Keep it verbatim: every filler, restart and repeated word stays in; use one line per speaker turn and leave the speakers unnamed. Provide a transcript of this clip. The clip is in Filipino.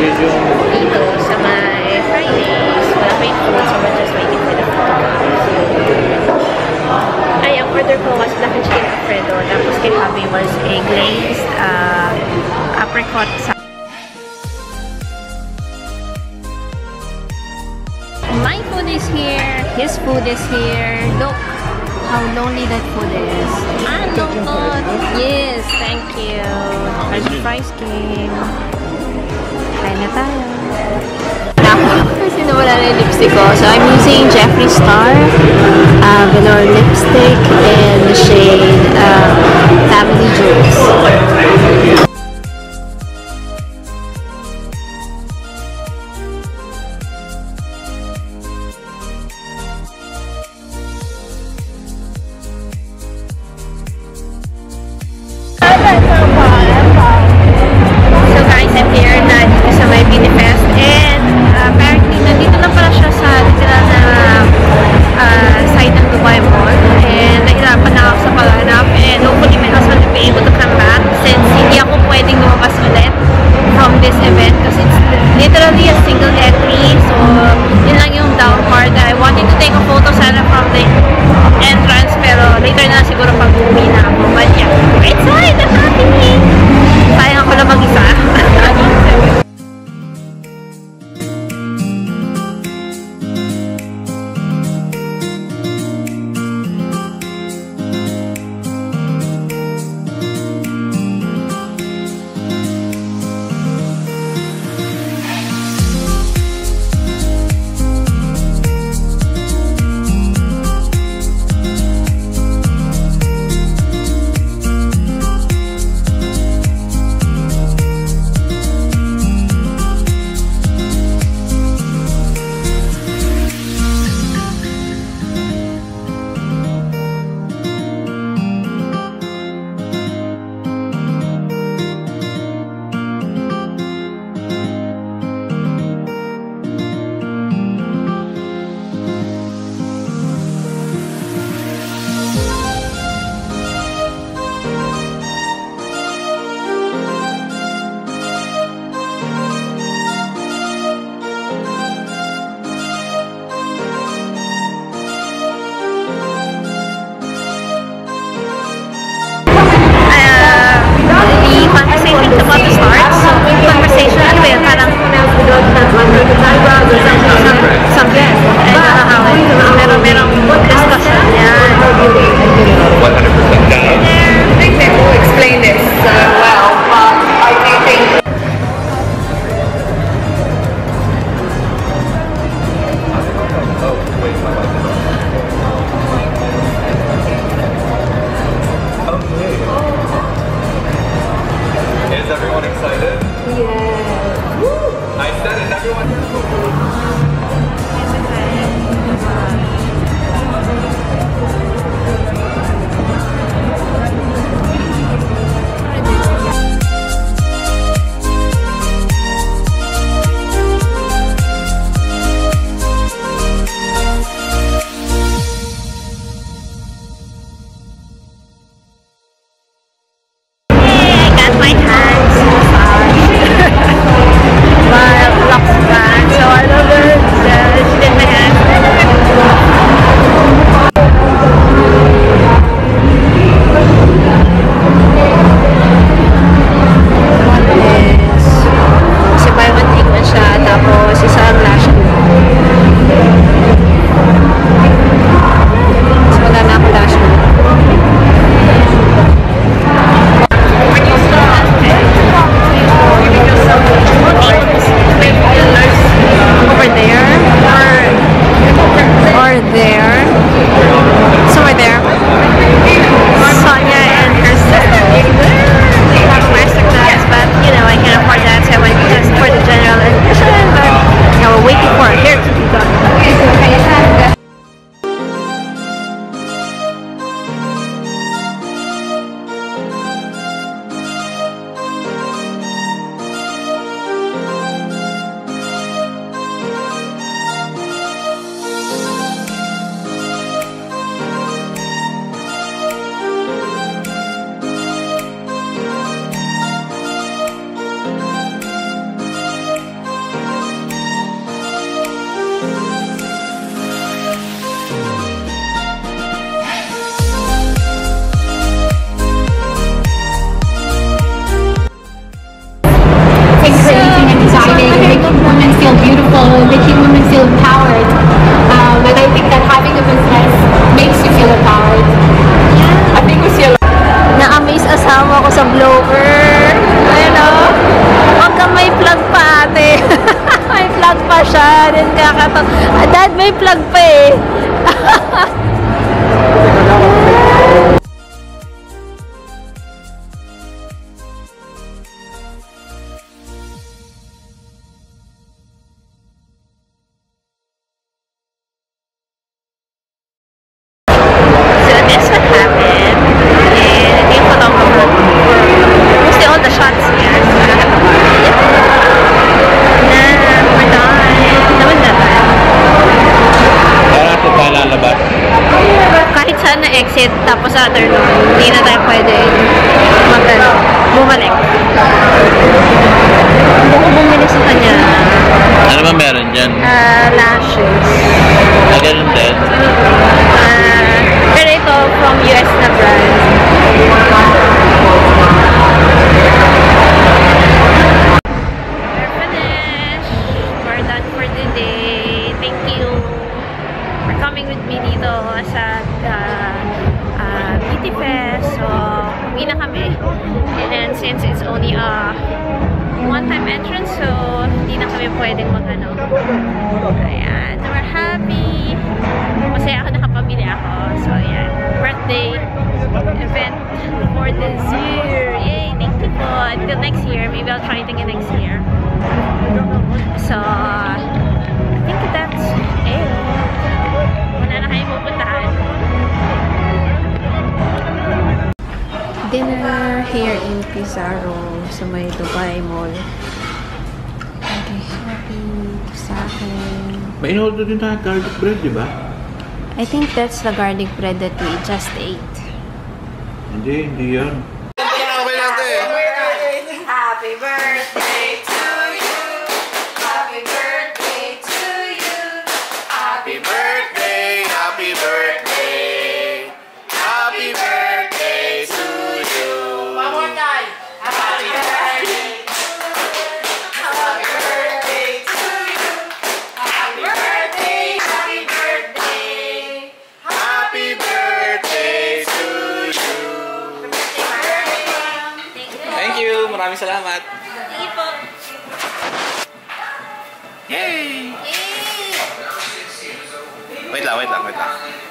dito sa may Fridays. Wala pa yung food, so we're just waiting for the food. Ay, ang order ko was black and chicken Alfredo. Tapos kay Javi was a glazed uh, apricot salad. My food is here. His food is here. Look how lonely that food is. Ah, no food. Yes, thank you. French fries came. Kain na tayo. Kasi nawala na yung lipstick ko. So I'm using Jeffree Star uh, Velour Lipstick in the shade uh, Family Jewels. So guys, I'm here na dito sa may Pinifest, and uh, apparently nandito lang pala siya sa literal na uh, side ng Dubai Mall, and nahirapan na ako sa paghanap, and hopefully my husband will be able to come back since hindi ako pwedeng lumabas ulit from this event kasi it's literally a single entry. So yun lang yung down part. I wanted to take a photo sana from the entrance, pero later na siguro pag uwi na ako. But yeah, it's fine, I'm happy. Sayang ako lang mag-isa. Conversation's about to start, so conversation anyway, parang something, I don't know how it goes, pero merong discussion yan.
one hundred percent down.
I think they will explain this uh, well, but I do think
Is everyone excited?
yeah. Woo!
I said it, everyone.
My hands massage. My locks back. So Dad, may plug pa eh. So that's what happened. And hindi ko lang mostly all the shots niya. So nakatawa. Na, we're done. Naman na tayo.
Parang sa tayo lalabas.
Kahit saan na exit, tapos sa afternoon, hindi na tayo pwede mag, ano, bumalik. Hindi ko bumili sa kanya.
Ano ba meron dyan?
Uh, lashes.
Ah, ganun din.
Uh, pero ito, from U S na brand. We're finished. We're done for the day. Thank you for coming with me dito sa uh, uh, Beauty Fest. So, uwi na kami. And then, since it's only a one-time entrance, so hindi na kami pwedeng mag-ano. Ayan. We're happy. Masaya ako, nakapamili ako. So, ayan. Birthday event for this year. Yay! Thank you po. Until next year. Maybe I'll try it again next year. So, I think that's it. Wala na kayong pupuntahan. Dinner here in Pizarro sa may Dubai Mall. Okay, happy sa akin.
May in-order din tayo garlic bread, di ba?
I think that's the garlic bread that we just ate.
Hindi, hindi yan.
Happy birthday to you. Happy birthday to you. Happy birthday, happy birthday. Happy birthday to you. One more time. Happy birthday. Happy birthday to you. Happy birthday, happy birthday. Happy birthday to you.
Thank you. Maraming salamat.
Sige po.
Yay! Wait lang, wait lang, wait lang.